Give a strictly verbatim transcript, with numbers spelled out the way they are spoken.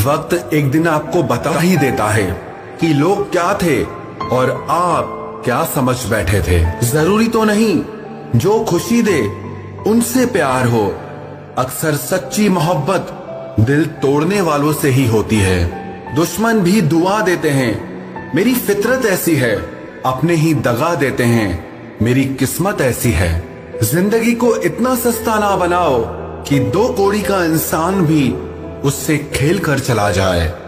वक्त एक दिन आपको बता ही देता है कि लोग क्या थे और आप क्या समझ बैठे थे। जरूरी तो नहीं जो खुशी दे उनसे प्यार हो, अक्सर सच्ची मोहब्बत दिल तोड़ने वालों से ही होती है। दुश्मन भी दुआ देते हैं, मेरी फितरत ऐसी है, अपने ही दगा देते हैं, मेरी किस्मत ऐसी है। जिंदगी को इतना सस्ता ना बनाओ कि दो कौड़ी का इंसान भी उससे खेल कर चला जाए।